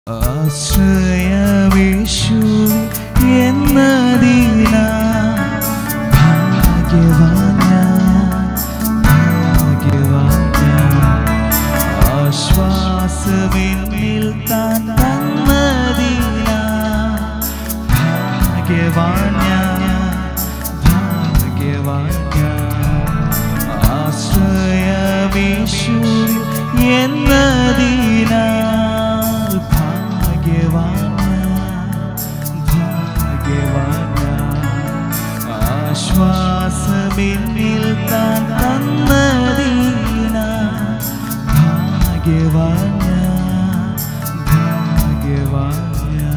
ആശ്രയമേശു എന്നതിനാ ഭാഗ്യവാൻ ഞാൻ, ആശ്വാസമെന്നിൽ താൻ തന്നതിനാ ഭാഗ്യവാൻ ഞാൻ, ആശ്രയമേശു എന്നതിനാ ആശ്വാസമെന്നിൽ താൻ തന്നതിനാ ഭാഗ്യവാൻ ഞാൻ.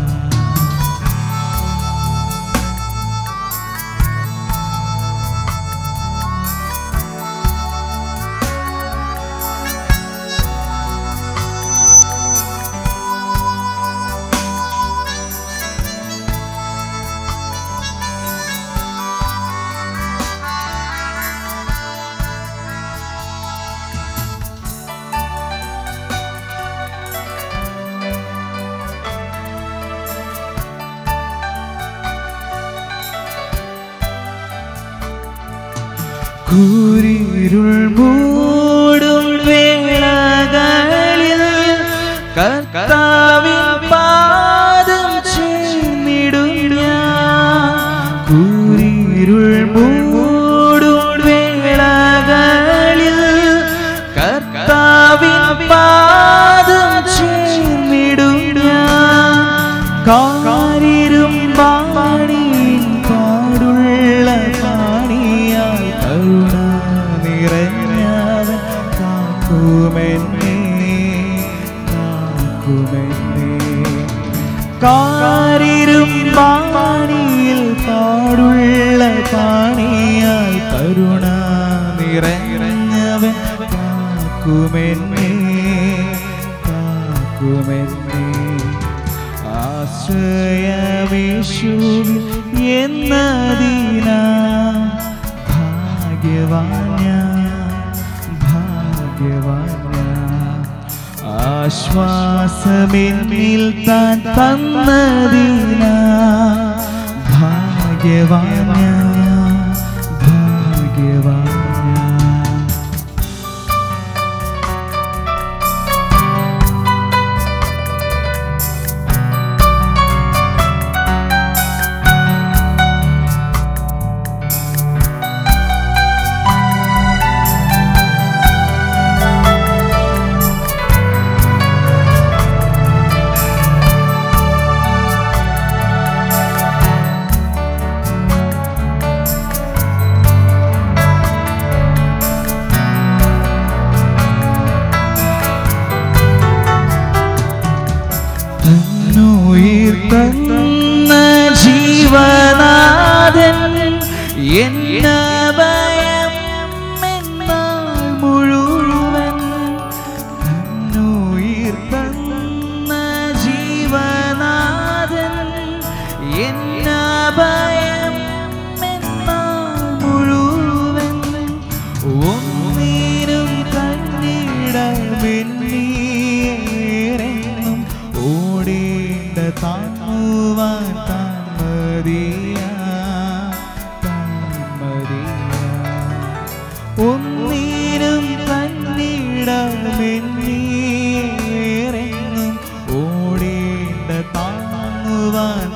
കൂരിരുൾ മൂടും വേളകളിൽ കർത്താവിൻ പാദം ചേർന്നിടും ഞാൻ. കൂരിരുൾ മൂടും വേളകളിൽ കർത്താവിൻ പാദം ചേർന്നിടും ഞാൻ. കാരിരും പാണിയും പാടുള്ള പാണിയായി കരുണ നിറഞ്ഞവൻ കാക്കുമെന്നേ. കാരിരും പാണിയിൽ പാടുള്ള പാണിയായി കരുണ നിറഞ്ഞവൻ കാക്കുമെന്നേ. ആശ്രയമേശുവിൽ എന്നതിനാ ഭാഗ്യവാൻ ഞാൻ. ആശ്വാസമെന്നിൽ താൻ തന്നതിനാ ഭാഗ്യവാൻ ഞാൻ. തന്ന ജീവനാഥൻ എന്ന ഭയം എന്നാൾ മുഴുവൻ. തന്നുയിർ തന്ന ജീവനാഥൻ എന്ന ഭയം എന്നാൾ മുഴുവൻ. ഒന്നിനും കണ്ണിടമെന്നീരെന്നും ഓടേണ്ട താങ്ങുവാൻ ഒന്നിനും കണ്ണിടമെന്നീരെന്നും ഓടേണ്ട താങ്ങുവാൻ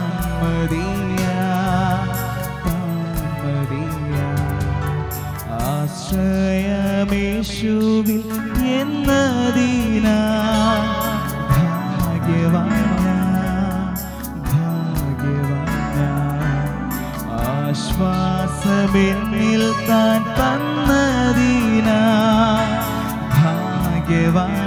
ആശ്രയമേശുവിൽ എന്നതിനാ ഭാഗ്യവാൻ. ആശ്വാസമെന്നിൽ താൻ തന്നതിനാ ഭാഗ്യവാൻ.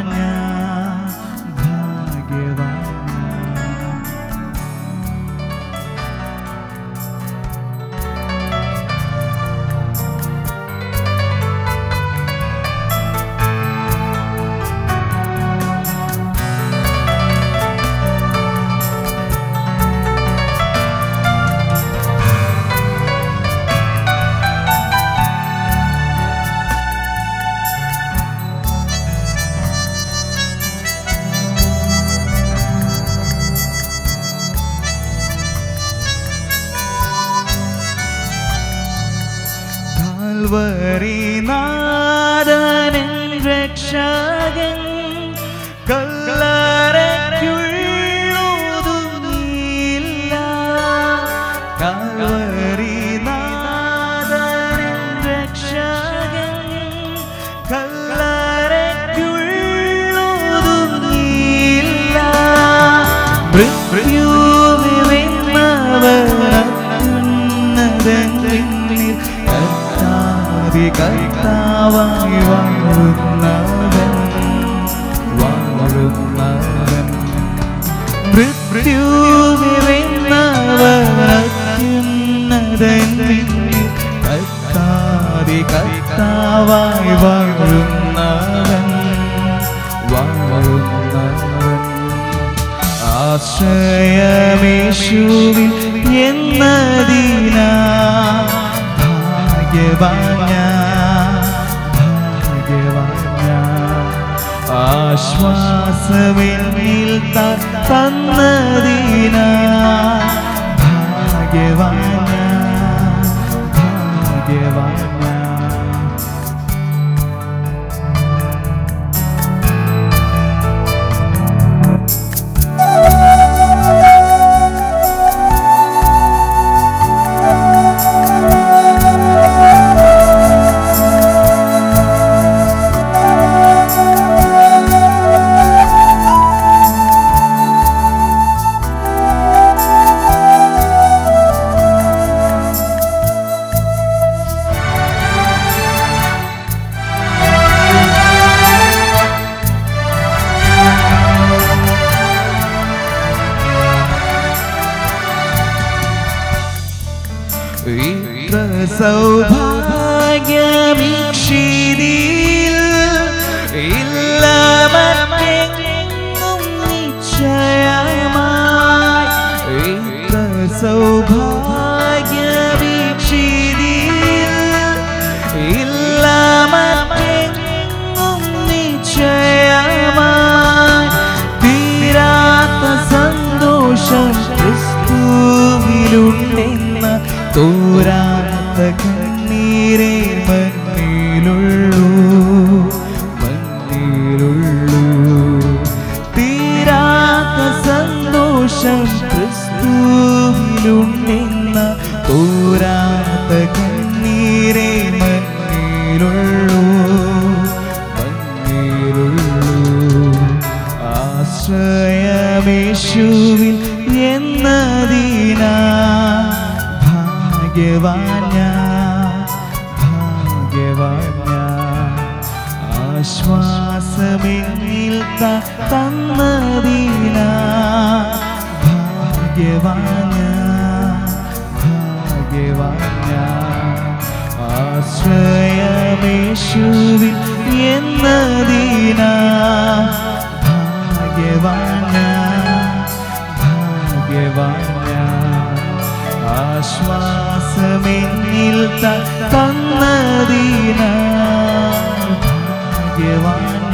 കൽവരിനാഥനൻ രക്ഷകൻ കല്ലറയ്ക്കുള്ളൊതുങ്ങിയില്ല. കൽവരിനാഥനൻ രക്ഷകൻ കല്ലറയ്ക്കുള്ളൊതുങ്ങിയില്ല. കർത്താവായി വാഴുന്നവൻ മൃത്യുവിന്നവനത്യുന്നതൻ കർത്താവായി വാഴുന്നവൻ ആശ്രയമേശുവിൽ എന്നതിനാ ഭാഗ്യവാൻ ആശ്വാസമെന്നിൽ തന്നതിനാ ഭാഗ്യവാൻ. സൗഭാഗ്യമീക്ഷിതിയിൽ ഇല്ല മറ്റെങ്ങും നിശ്ചയമായി. സൗഭാഗ്യമീക്ഷിതിയിൽ ഇല്ല മറ്റെങ്ങും നിശ്ചയമായി. തീരാത്ത സന്തോഷം ക്രിസ്തുവിലുണ്ടെന്ന തോരാത്ത കണ്ണീരേ മണ്ണിലുള്ളൂ. തീരാത്ത സന്തോഷം ക്രിസ്തുവിലുണ്ടെന്ന തോരാത്ത കണ്ണീരേ മണ്ണിലുള്ളൂ. ആശ്രയമേശുവിൽ എന്നതിനാ ഭാഗ്യവാൻ. ആശ്വാസമെന്നിൽ തന്നതിനാ ഭാഗ്യവാൻ. ആശ്രയമേശുവിൽ എന്നതിനാ ഭാഗ്യവാൻ. ആശ്വാസമെന്നിൽ തന്നതിനാ ഭാഗ്യവാൻ.